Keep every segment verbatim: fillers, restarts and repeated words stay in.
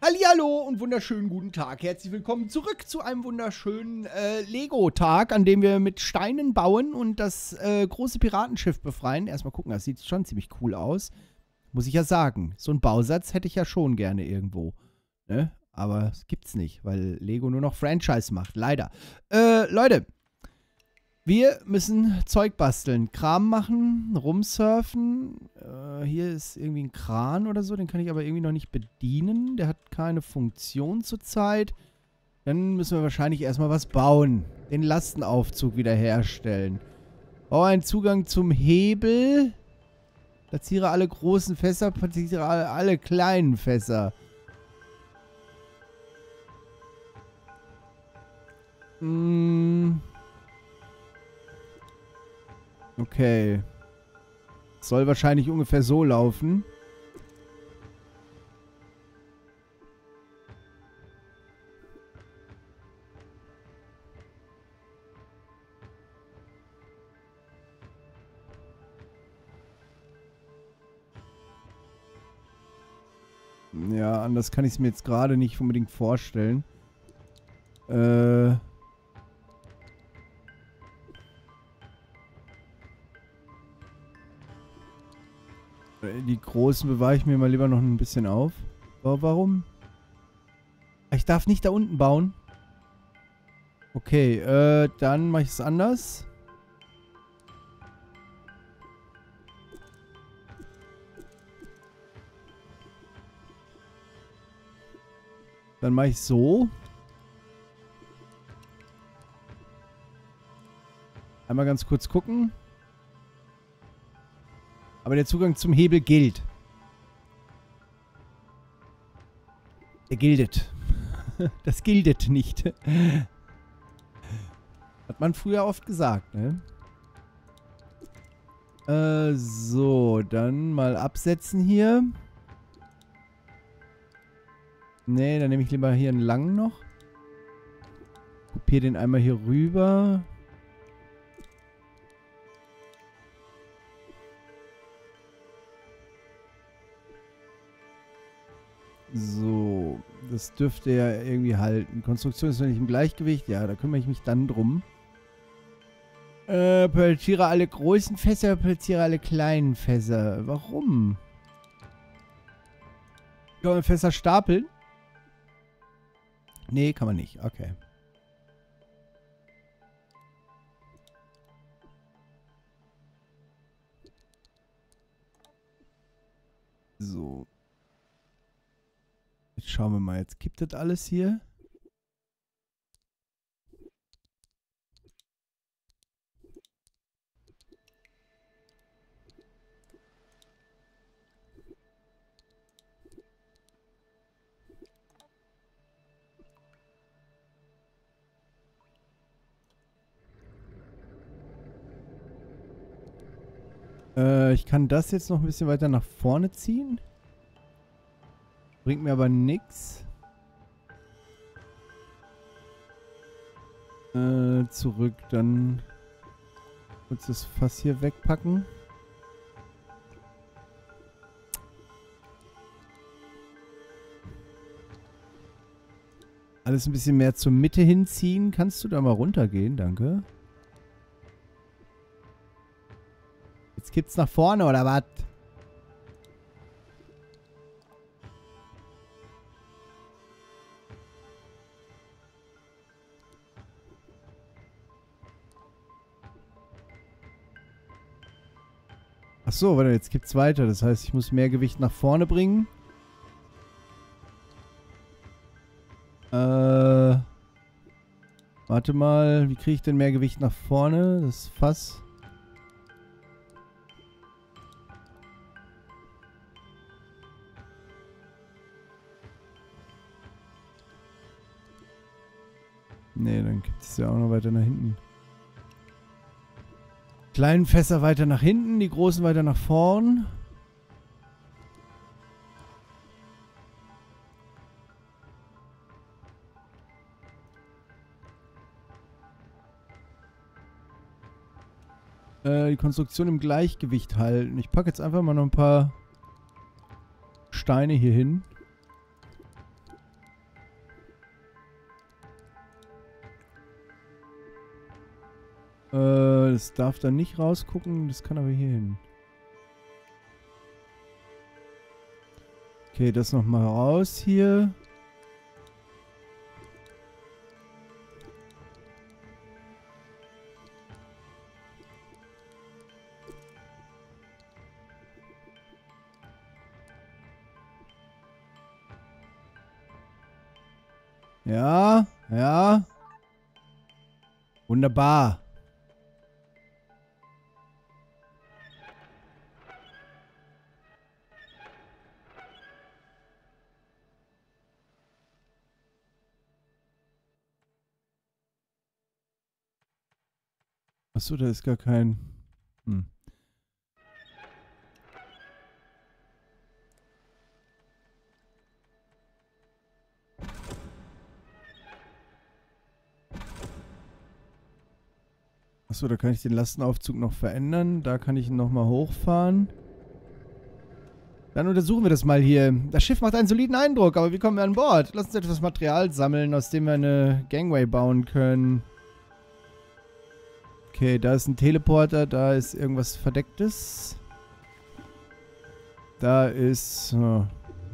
Hallihallo und wunderschönen guten Tag. Herzlich willkommen zurück zu einem wunderschönen äh, Lego-Tag, an dem wir mit Steinen bauen und das äh, große Piratenschiff befreien. Erstmal gucken, das sieht schon ziemlich cool aus. Muss ich ja sagen. So einen Bausatz hätte ich ja schon gerne irgendwo. Ne? Aber das gibt's nicht, weil Lego nur noch Franchise macht. Leider. Äh, Leute. Wir müssen Zeug basteln, Kram machen, rumsurfen. Äh, hier ist irgendwie ein Kran oder so, den kann ich aber irgendwie noch nicht bedienen. Der hat keine Funktion zurzeit. Dann müssen wir wahrscheinlich erstmal was bauen. Den Lastenaufzug wiederherstellen. Baue einen Zugang zum Hebel. Platziere alle großen Fässer, platziere alle, alle kleinen Fässer. Hm... Okay. Soll wahrscheinlich ungefähr so laufen. Ja, anders kann ich es mir jetzt gerade nicht unbedingt vorstellen. Äh... Die großen bewahre ich mir mal lieber noch ein bisschen auf. Aber warum? Ich darf nicht da unten bauen. Okay, äh, dann mache ich es anders. Dann mache ich so. Einmal ganz kurz gucken. Aber der Zugang zum Hebel gilt. Der gildet. Das gildet nicht. Hat man früher oft gesagt, ne? Äh, so, dann mal absetzen hier. Ne, dann nehme ich lieber hier einen langen noch. Kopiere den einmal hier rüber. So, das dürfte ja irgendwie halten. Konstruktion ist noch nicht im Gleichgewicht. Ja, da kümmere ich mich dann drum. Äh, platziere alle großen Fässer, platziere alle kleinen Fässer. Warum? Kann man Fässer stapeln? Nee, kann man nicht. Okay. So. Jetzt schauen wir mal. Jetzt kippt das alles hier. Äh, ich kann das jetzt noch ein bisschen weiter nach vorne ziehen. Bringt mir aber nichts. Äh, zurück, dann kurz das Fass hier wegpacken. Alles ein bisschen mehr zur Mitte hinziehen. Kannst du da mal runtergehen? Danke. Jetzt kippt's nach vorne, oder was? Ach so, warte, jetzt gibt's weiter. Das heißt, ich muss mehr Gewicht nach vorne bringen. Äh, warte mal, wie kriege ich denn mehr Gewicht nach vorne? Das Fass. Nee, dann gibt es ja auch noch weiter nach hinten. Kleinen Fässer weiter nach hinten, die großen weiter nach vorn. Äh, die Konstruktion im Gleichgewicht halten. Ich packe jetzt einfach mal noch ein paar Steine hier hin. Äh, das darf da nicht rausgucken. Das kann aber hier hin. Okay, das nochmal raus hier. Ja, ja. Wunderbar. Achso, da ist gar kein... Hm. Achso, da kann ich den Lastenaufzug noch verändern. Da kann ich ihn nochmal hochfahren. Dann untersuchen wir das mal hier. Das Schiff macht einen soliden Eindruck, aber wie kommen wir an Bord? Lass uns etwas Material sammeln, aus dem wir eine Gangway bauen können. Okay, da ist ein Teleporter, da ist irgendwas Verdecktes. Da ist oh,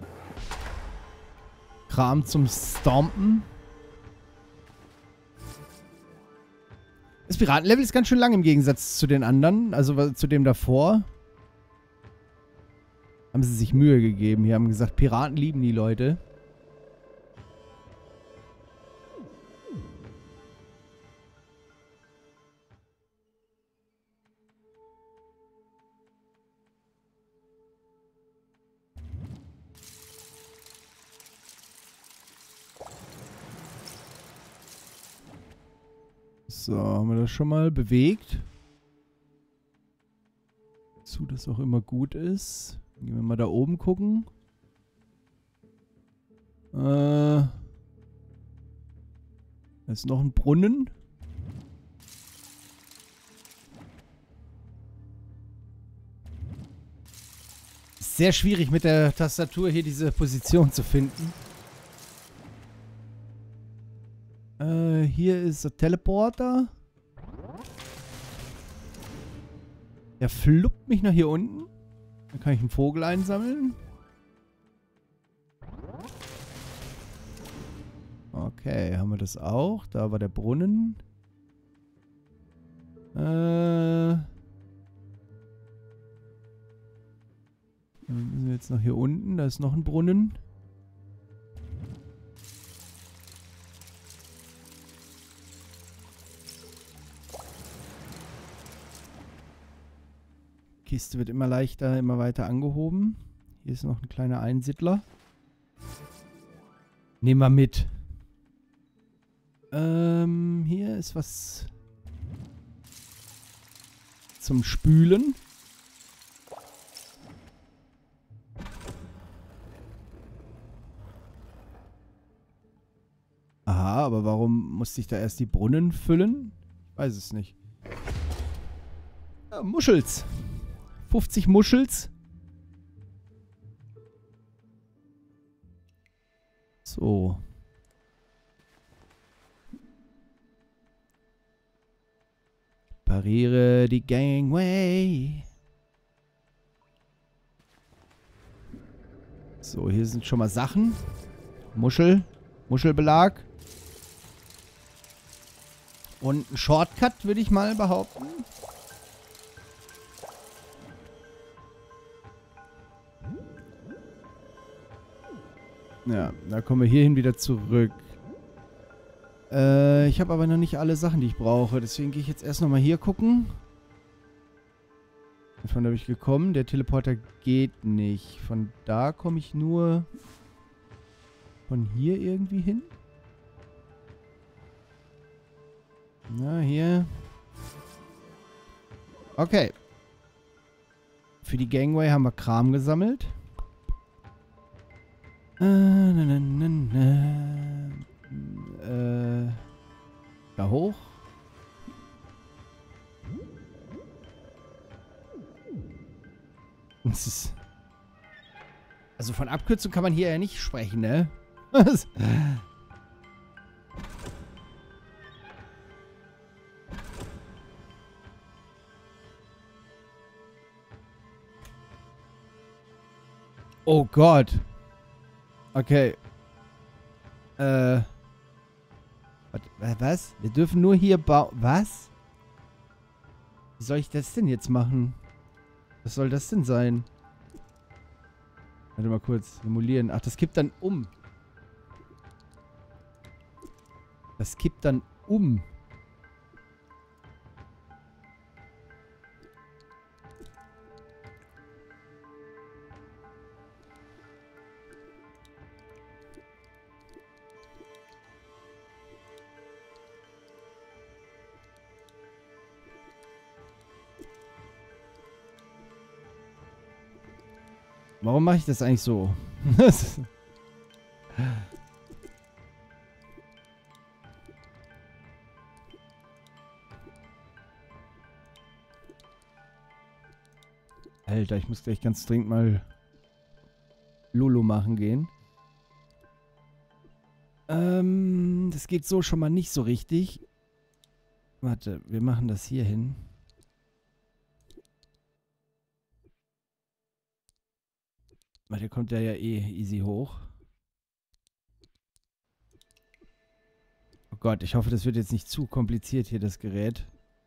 Kram zum Stompen. Das Piratenlevel ist ganz schön lang im Gegensatz zu den anderen, also zu dem davor. Haben sie sich Mühe gegeben. Hier haben gesagt, Piraten lieben die Leute. So, haben wir das schon mal bewegt. Zu, dass auch immer gut ist. Dann gehen wir mal da oben gucken. Äh, da ist noch ein Brunnen. Ist sehr schwierig mit der Tastatur hier diese Position zu finden. Äh, hier ist der Teleporter. Der fluppt mich nach hier unten. Dann kann ich einen Vogel einsammeln. Okay, haben wir das auch. Da war der Brunnen. Äh. Dann müssen wir jetzt noch hier unten. Da ist noch ein Brunnen. Kiste wird immer leichter, immer weiter angehoben. Hier ist noch ein kleiner Einsiedler. Nehmen wir mit. Ähm, hier ist was zum Spülen. Aha, aber warum musste ich da erst die Brunnen füllen? Ich weiß es nicht. Ja, Muschels. fünfzig Muschels. So. Pariere die Gangway. So, hier sind schon mal Sachen. Muschel. Muschelbelag. Und ein Shortcut, würde ich mal behaupten. Ja, da kommen wir hierhin wieder zurück. Äh, ich habe aber noch nicht alle Sachen, die ich brauche. Deswegen gehe ich jetzt erst nochmal hier gucken. Von da bin ich gekommen. Der Teleporter geht nicht. Von da komme ich nur von hier irgendwie hin. Na, hier. Okay. Für die Gangway haben wir Kram gesammelt. Äh, na, na, na, na. Äh, da hoch. Das ist also von Abkürzung kann man hier ja nicht sprechen, ne? Oh Gott. Okay. Äh. Was? Wir dürfen nur hier bauen. Was? Wie soll ich das denn jetzt machen? Was soll das denn sein? Warte mal kurz. Simulieren. Ach, das kippt dann um. Das kippt dann um. Warum mache ich das eigentlich so? Alter, ich muss gleich ganz dringend mal Lulu machen gehen. Ähm, das geht so schon mal nicht so richtig. Warte, wir machen das hier hin. Weil der kommt ja ja eh easy hoch. Oh Gott, ich hoffe, das wird jetzt nicht zu kompliziert hier, das Gerät.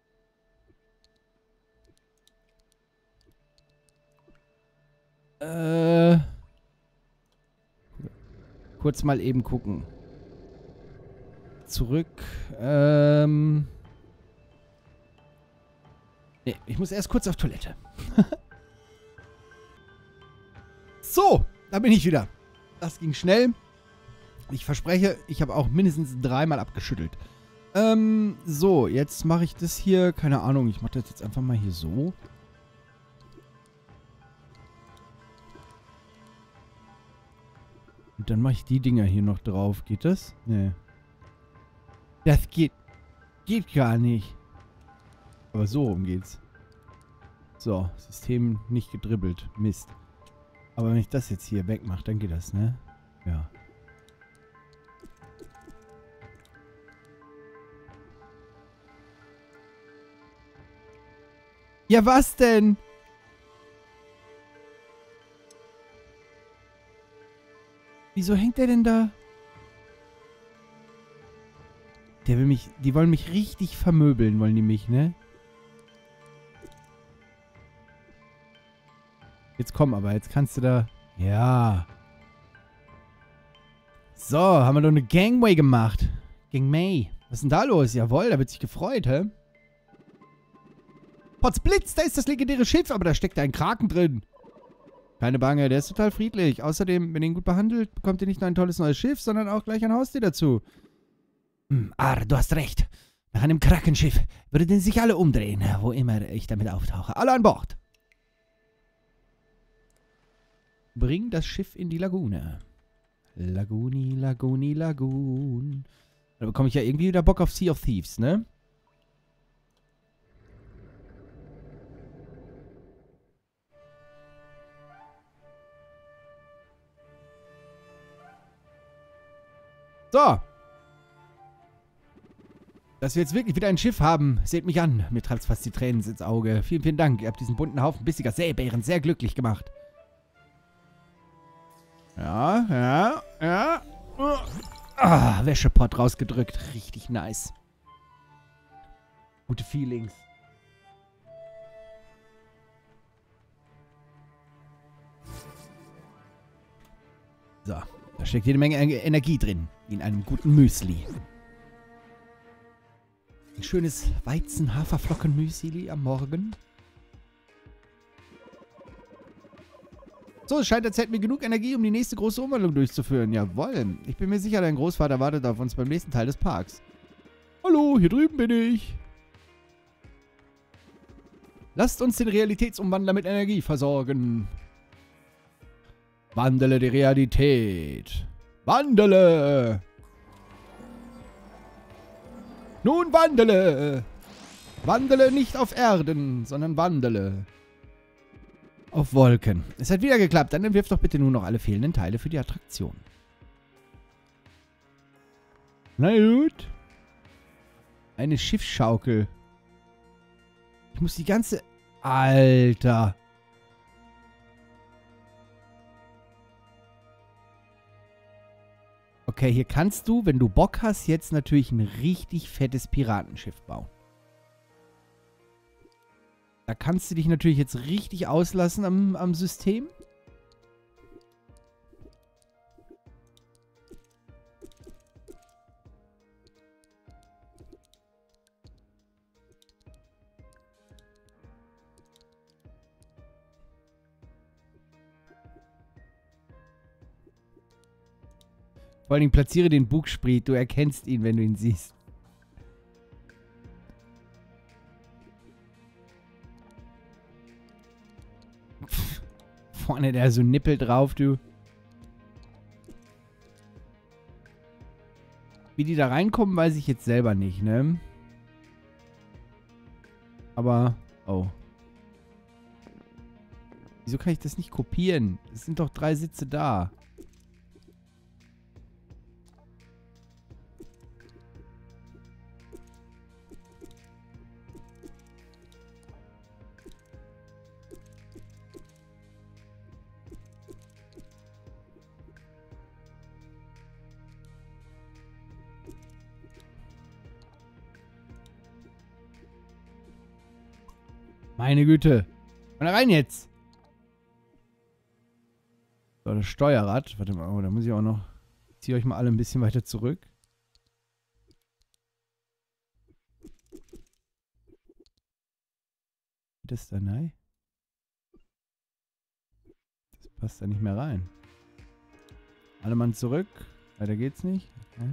Äh. Kurz mal eben gucken. Zurück. Ähm. Nee, ich muss erst kurz auf Toilette. So, da bin ich wieder. Das ging schnell. Ich verspreche, ich habe auch mindestens dreimal abgeschüttelt. Ähm, so, jetzt mache ich das hier. Keine Ahnung, ich mache das jetzt einfach mal hier so. Und dann mache ich die Dinger hier noch drauf. Geht das? Nee. Das geht. Geht gar nicht. Aber so rum geht's. So, System nicht gedribbelt. Mist. Aber wenn ich das jetzt hier wegmache, dann geht das, ne? Ja. Ja, was denn? Wieso hängt der denn da? Der will mich... Die wollen mich richtig vermöbeln, wollen die mich, ne? Jetzt komm aber, jetzt kannst du da... Ja. So, haben wir doch eine Gangway gemacht. Gangway. Was ist denn da los? Jawohl, da wird sich gefreut, hä? Potzblitz, da ist das legendäre Schiff, aber da steckt ein Kraken drin. Keine Bange, der ist total friedlich. Außerdem, wenn ihr ihn gut behandelt, bekommt ihr nicht nur ein tolles neues Schiff, sondern auch gleich ein Haustier dazu. Hm, Ar, du hast recht. Nach einem Krakenschiff würden sich alle umdrehen, wo immer ich damit auftauche. Alle an Bord. Bring das Schiff in die Lagune. Laguni, Laguni, Lagun. Da bekomme ich ja irgendwie wieder Bock auf Sea of Thieves, ne? So. Dass wir jetzt wirklich wieder ein Schiff haben, seht mich an. Mir treibt fast die Tränen ins Auge. Vielen, vielen Dank. Ihr habt diesen bunten Haufen bissiger Seebären sehr glücklich gemacht. Ja, ja, ja. Ah, Wäschepott rausgedrückt. Richtig nice. Gute Feelings. So, da steckt jede Menge Energie drin. In einem guten Müsli. Ein schönes Weizen-Haferflocken-Müsli am Morgen. So, es scheint, als hätten wir genug Energie, um die nächste große Umwandlung durchzuführen. Jawohl. Ich bin mir sicher, dein Großvater wartet auf uns beim nächsten Teil des Parks. Hallo, hier drüben bin ich. Lasst uns den Realitätsumwandler mit Energie versorgen. Wandele die Realität. Wandele! Nun wandele! Wandele nicht auf Erden, sondern wandele auf Wolken. Es hat wieder geklappt. Dann entwirf doch bitte nur noch alle fehlenden Teile für die Attraktion. Na gut. Eine Schiffsschaukel. Ich muss die ganze... Alter. Okay, hier kannst du, wenn du Bock hast, jetzt natürlich ein richtig fettes Piratenschiff bauen. Da kannst du dich natürlich jetzt richtig auslassen am, am System. Vor allen Dingen platziere den Bugspriet. Du erkennst ihn, wenn du ihn siehst. Pff, vorne der so Nippel drauf, du. Wie die da reinkommen, weiß ich jetzt selber nicht, ne? Aber, oh. Wieso kann ich das nicht kopieren? Es sind doch drei Sitze da. Meine Güte. Komm da rein jetzt. So, das Steuerrad. Warte mal, oh, da muss ich auch noch... Ich ziehe euch mal alle ein bisschen weiter zurück. Das da, nein? Das passt da nicht mehr rein. Alle Mann zurück. Weiter geht's nicht. Okay.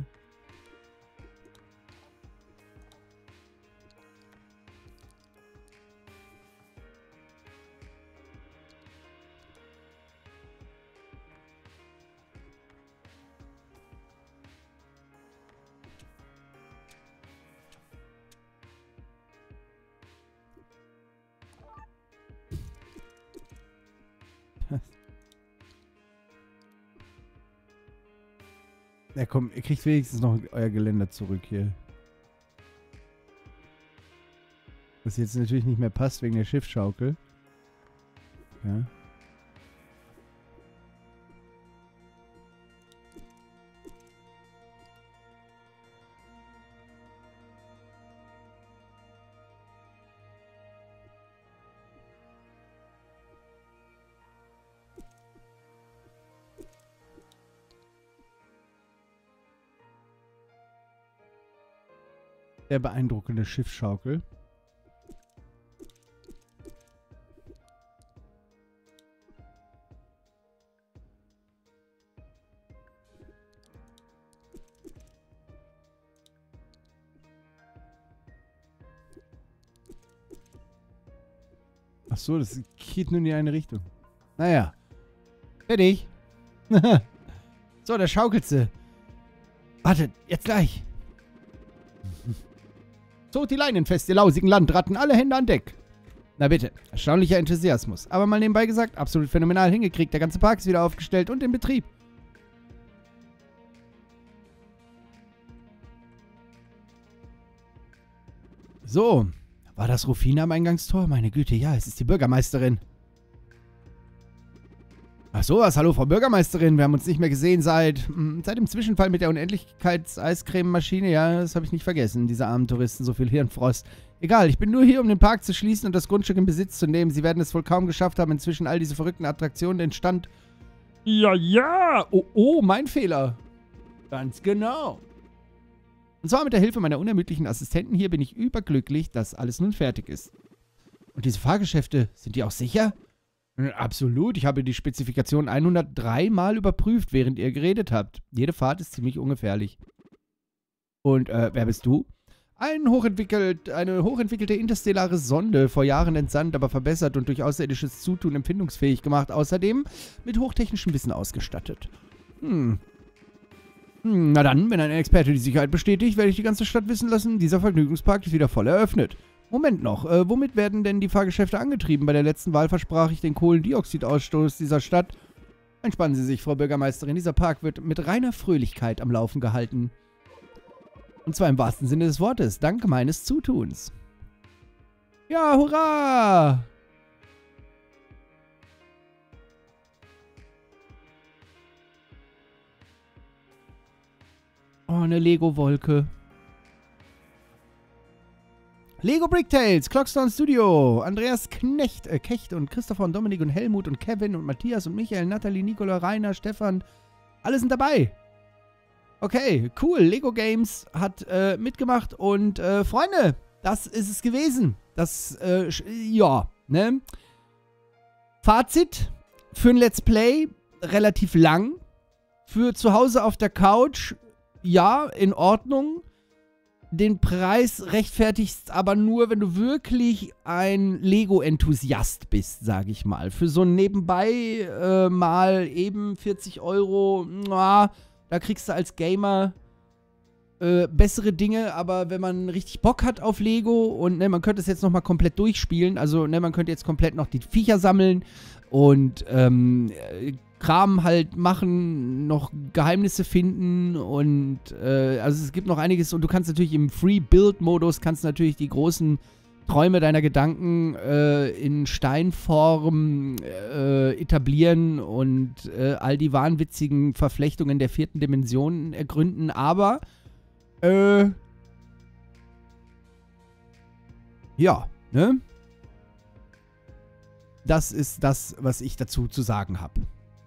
Ja komm, ihr kriegt wenigstens noch euer Geländer zurück hier. Was jetzt natürlich nicht mehr passt wegen der Schiffsschaukel. Ja. Sehr beeindruckende Schiffsschaukel. Ach so, das geht nur in die eine Richtung. Naja. Fertig. So, da schaukelt sie. Wartet, jetzt gleich. Zog die Leinen fest, ihr lausigen Landratten, alle Hände an Deck. Na bitte, erstaunlicher Enthusiasmus. Aber mal nebenbei gesagt, absolut phänomenal hingekriegt. Der ganze Park ist wieder aufgestellt und in Betrieb. So, war das Rufina am Eingangstor? Meine Güte, ja, es ist die Bürgermeisterin. Ach sowas, hallo Frau Bürgermeisterin, wir haben uns nicht mehr gesehen seit, seit dem Zwischenfall mit der Unendlichkeits-Eiscreme-Maschine. Ja, das habe ich nicht vergessen, diese armen Touristen, so viel Hirnfrost. Egal, ich bin nur hier, um den Park zu schließen und das Grundstück in Besitz zu nehmen. Sie werden es wohl kaum geschafft haben, inzwischen all diese verrückten Attraktionen den Stand... Ja, ja, oh, oh, mein Fehler. Ganz genau. Und zwar mit der Hilfe meiner unermüdlichen Assistenten hier bin ich überglücklich, dass alles nun fertig ist. Und diese Fahrgeschäfte, sind die auch sicher? Absolut, ich habe die Spezifikation hundertdrei Mal überprüft, während ihr geredet habt. Jede Fahrt ist ziemlich ungefährlich. Und, äh, wer bist du? Ein hochentwickelt, eine hochentwickelte interstellare Sonde, vor Jahren entsandt, aber verbessert und durch außerirdisches Zutun empfindungsfähig gemacht. Außerdem mit hochtechnischem Wissen ausgestattet. Hm. hm. Na dann, wenn ein Experte die Sicherheit bestätigt, werde ich die ganze Stadt wissen lassen, dieser Vergnügungspark ist wieder voll eröffnet. Moment noch, äh, womit werden denn die Fahrgeschäfte angetrieben? Bei der letzten Wahl versprach ich den Kohlendioxidausstoß dieser Stadt. Entspannen Sie sich, Frau Bürgermeisterin, dieser Park wird mit reiner Fröhlichkeit am Laufen gehalten. Und zwar im wahrsten Sinne des Wortes, dank meines Zutuns. Ja, hurra! eine Lego-Wolke. Lego Bricktales, Clockstone Studio, Andreas Knecht, äh, Kecht und Christopher und Dominik und Helmut und Kevin und Matthias und Michael, Nathalie, Nicola, Rainer, Stefan. Alle sind dabei. Okay, cool. Lego Games hat äh, mitgemacht und äh, Freunde, das ist es gewesen. Das, äh, ja, ne? Fazit für ein Let's Play, relativ lang. Für zu Hause auf der Couch, ja, in Ordnung. Den Preis rechtfertigst aber nur, wenn du wirklich ein Lego-Enthusiast bist, sage ich mal. Für so ein Nebenbei äh, mal eben vierzig Euro, na, da kriegst du als Gamer äh, bessere Dinge, aber wenn man richtig Bock hat auf Lego und ne, man könnte es jetzt nochmal komplett durchspielen, also ne, man könnte jetzt komplett noch die Viecher sammeln und ähm, Kram halt machen, noch Geheimnisse finden und äh, also es gibt noch einiges und du kannst natürlich im Free-Build-Modus kannst natürlich die großen Träume deiner Gedanken äh, in Steinform äh, etablieren und äh, all die wahnwitzigen Verflechtungen der vierten Dimension ergründen, aber äh, ja, ne? Das ist das, was ich dazu zu sagen habe.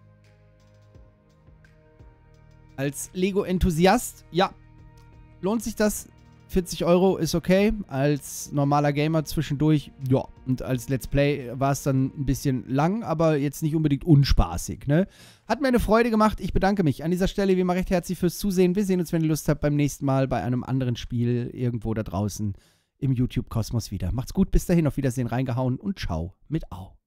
Als Lego-Enthusiast, ja, lohnt sich das. vierzig Euro ist okay. Als normaler Gamer zwischendurch, ja. Und als Let's Play war es dann ein bisschen lang, aber jetzt nicht unbedingt unspaßig, ne? Hat mir eine Freude gemacht. Ich bedanke mich an dieser Stelle wie immer recht herzlich fürs Zusehen. Wir sehen uns, wenn ihr Lust habt, beim nächsten Mal bei einem anderen Spiel irgendwo da draußen im YouTube-Kosmos wieder. Macht's gut, bis dahin, auf Wiedersehen, reingehauen und ciao mit Au.